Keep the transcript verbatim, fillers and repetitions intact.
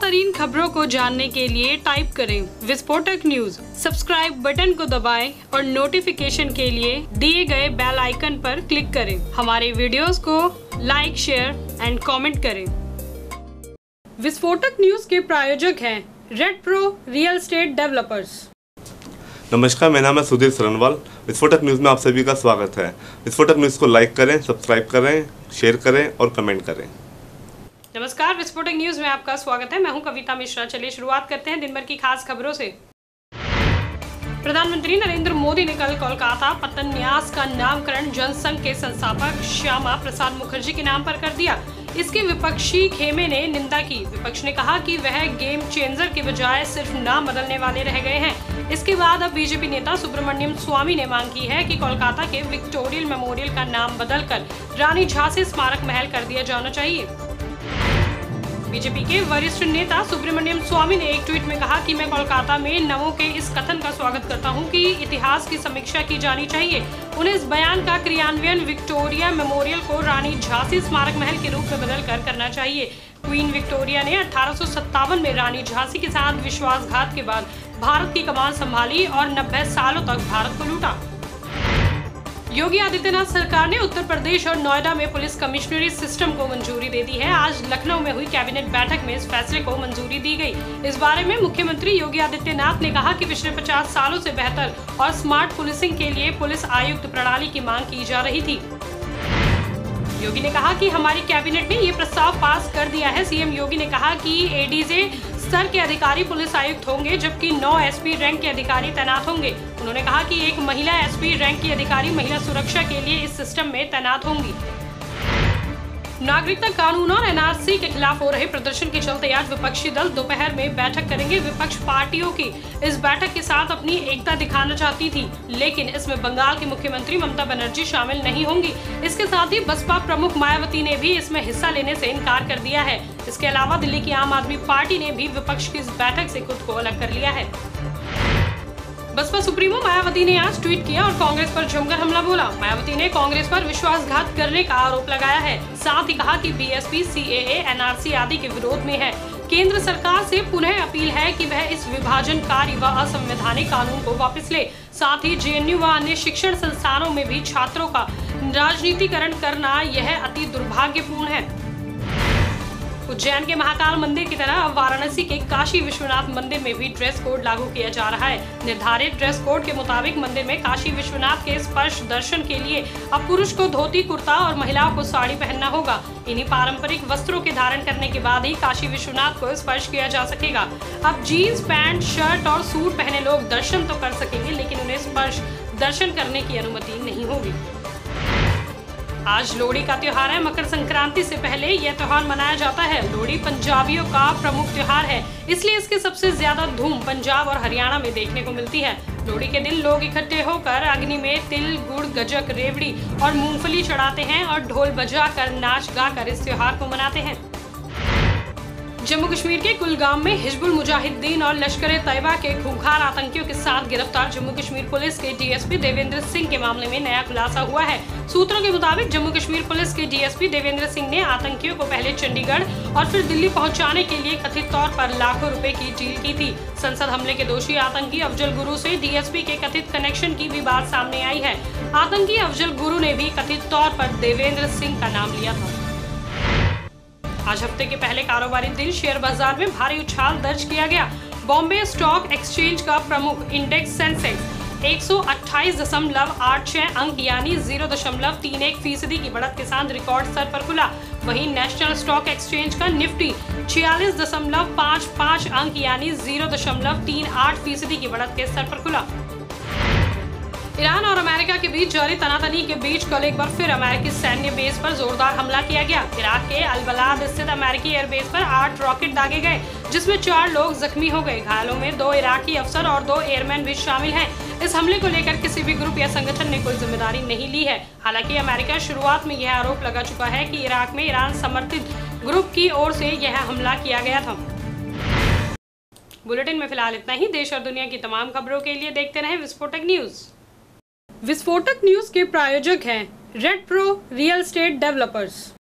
तरीन खबरों को जानने के लिए टाइप करें विस्फोटक न्यूज। सब्सक्राइब बटन को दबाएं और नोटिफिकेशन के लिए दिए गए बेल आइकन पर क्लिक करें। हमारे वीडियोस को लाइक, शेयर एंड कमेंट करें। विस्फोटक न्यूज के प्रायोजक हैं red pro real estate developers. नमस्कार, मेरा नाम है सुधीर सरनवाल। विस्फोटक न्यूज़ में आप सभी का स्वागत है। विस्फोटक न्यूज़ को लाइक करें, सब्सक्राइब करें, शेयर करें और कमेंट करें। नमस्कार, विस्फोटक न्यूज में आपका स्वागत है। मैं हूं कविता मिश्रा। चलिए शुरुआत करते हैं दिन भर की खास खबरों से। प्रधानमंत्री नरेंद्र मोदी ने कल कोलकाता पतन न्यास का नामकरण जनसंघ के संस्थापक श्यामा प्रसाद मुखर्जी के नाम पर कर दिया। इसकी विपक्षी खेमे ने निंदा की। विपक्ष ने कहा कि वह गेम चेंजर के बजाय सिर्फ नाम बदलने वाले रह गए हैं। इसके बाद अब बीजेपी नेता सुब्रमण्यम स्वामी ने मांग की है कि कोलकाता के विक्टोरियल मेमोरियल का नाम बदलकर रानी झांसी स्मारक महल कर दिया जाना चाहिए। बीजेपी के वरिष्ठ नेता सुब्रमण्यम स्वामी ने एक ट्वीट में कहा कि मैं कोलकाता में नमो के इस कथन का स्वागत करता हूं कि इतिहास की समीक्षा की जानी चाहिए। उन्हें इस बयान का क्रियान्वयन विक्टोरिया मेमोरियल को रानी झांसी स्मारक महल के रूप में बदल कर करना चाहिए। क्वीन विक्टोरिया ने अठारह सौ सत्तावन में रानी झांसी के साथ विश्वासघात के बाद भारत की कमान संभाली और नब्बे सालों तक भारत को लूटा। योगी आदित्यनाथ सरकार ने उत्तर प्रदेश और नोएडा में पुलिस कमिश्नरी सिस्टम को मंजूरी दे दी है। आज लखनऊ में हुई कैबिनेट बैठक में इस फैसले को मंजूरी दी गई। इस बारे में मुख्यमंत्री योगी आदित्यनाथ ने कहा कि पिछले पचास सालों से बेहतर और स्मार्ट पुलिसिंग के लिए पुलिस आयुक्त प्रणाली की मांग की जा रही थी। योगी ने कहा कि हमारी कैबिनेट ने ये प्रस्ताव पास कर दिया है। सीएम योगी ने कहा कि एडीजे स्तर के अधिकारी पुलिस आयुक्त होंगे, जबकि नौ एसपी रैंक के अधिकारी तैनात होंगे। उन्होंने कहा कि एक महिला एसपी रैंक की अधिकारी महिला सुरक्षा के लिए इस सिस्टम में तैनात होंगी। नागरिकता कानून और एनआरसी के खिलाफ हो रहे प्रदर्शन के चलते आज विपक्षी दल दोपहर में बैठक करेंगे। विपक्ष पार्टियों की इस बैठक के साथ अपनी एकता दिखाना चाहती थी, लेकिन इसमें बंगाल की मुख्यमंत्री ममता बनर्जी शामिल नहीं होंगी। इसके साथ ही बसपा प्रमुख मायावती ने भी इसमें हिस्सा लेने से इनकार कर दिया है। इसके अलावा दिल्ली की आम आदमी पार्टी ने भी विपक्ष की इस बैठक से खुद को अलग कर लिया है। बसपा सुप्रीमो मायावती ने आज ट्वीट किया और कांग्रेस पर जमकर हमला बोला। मायावती ने कांग्रेस पर विश्वासघात करने का आरोप लगाया है। साथ ही कहा कि बीएसपी, सीएए, एनआरसी आदि के विरोध में है। केंद्र सरकार से पुनः अपील है कि वह इस विभाजनकारी व असंवैधानिक कानून को वापस ले। साथ ही जेएनयू व अन्य शिक्षण संस्थानों में भी छात्रों का राजनीतिकरण करना यह अति दुर्भाग्यपूर्ण है। उज्जैन के महाकाल मंदिर की तरह अब वाराणसी के काशी विश्वनाथ मंदिर में भी ड्रेस कोड लागू किया जा रहा है। निर्धारित ड्रेस कोड के मुताबिक मंदिर में काशी विश्वनाथ के स्पर्श दर्शन के लिए अब पुरुष को धोती कुर्ता और महिलाओं को साड़ी पहनना होगा। इन्हीं पारंपरिक वस्त्रों के धारण करने के बाद ही काशी विश्वनाथ को स्पर्श किया जा सकेगा। अब जीन्स, पैंट, शर्ट और सूट पहने लोग दर्शन तो कर सकेंगे, लेकिन उन्हें स्पर्श दर्शन करने की अनुमति नहीं होगी। आज लोहड़ी का त्योहार है। मकर संक्रांति से पहले यह त्योहार मनाया जाता है। लोहड़ी पंजाबियों का प्रमुख त्योहार है, इसलिए इसकी सबसे ज्यादा धूम पंजाब और हरियाणा में देखने को मिलती है। लोहड़ी के दिन लोग इकट्ठे होकर अग्नि में तिल, गुड़, गज्जक, रेवड़ी और मूंगफली चढ़ाते हैं और ढोल बजाकर, नाच गाकर इस त्योहार को मनाते हैं। जम्मू कश्मीर के कुलगाम में हिजबुल मुजाहिदीन और लश्कर-ए-तैयबा के खूंखार आतंकियों के साथ गिरफ्तार जम्मू कश्मीर पुलिस के डीएसपी देवेंद्र सिंह के मामले में नया खुलासा हुआ है। सूत्रों के मुताबिक जम्मू कश्मीर पुलिस के डीएसपी देवेंद्र सिंह ने आतंकियों को पहले चंडीगढ़ और फिर दिल्ली पहुंचाने के लिए कथित तौर पर लाखों रुपए की डील की थी। संसद हमले के दोषी आतंकी अफजल गुरु से डीएसपी के कथित कनेक्शन की भी बात सामने आई है। आतंकी अफजल गुरु ने भी कथित तौर पर देवेंद्र सिंह का नाम लिया था। आज हफ्ते के पहले कारोबारी दिन शेयर बाजार में भारी उछाल दर्ज किया गया। बॉम्बे स्टॉक एक्सचेंज का प्रमुख इंडेक्स सेंसेक्स एक सौ अट्ठाईस दशमलव आठ छह अंक यानी जीरो दशमलव तीन एक फीसदी की बढ़त के साथ रिकॉर्ड स्तर पर खुला। वहीं नेशनल स्टॉक एक्सचेंज का निफ्टी छियालीस दशमलव पाँच पाँच अंक यानी जीरो दशमलव तीन आठ फीसदी की बढ़त के स्तर पर खुला। ईरान और अमेरिका के बीच जारी तनातनी के बीच कल एक बार फिर अमेरिकी सैन्य बेस पर जोरदार हमला किया गया। इराक के अल-बलाद स्थित अमेरिकी एयरबेस पर आठ रॉकेट दागे गए, जिसमें चार लोग जख्मी हो गए। घायलों में दो इराकी अफसर और दो एयरमैन भी शामिल हैं। इस हमले को लेकर किसी भी ग्रुप या संगठन ने कोई जिम्मेदारी नहीं ली है। हालांकि अमेरिका शुरुआत में यह आरोप लगा चुका है कि इराक में ईरान समर्थित ग्रुप की ओर से यह हमला किया गया था। बुलेटिन में फिलहाल इतना ही। देश और दुनिया की तमाम खबरों के लिए देखते रहें विस्फोटक न्यूज। विस्फोटक न्यूज के प्रायोजक हैं red pro real estate developers.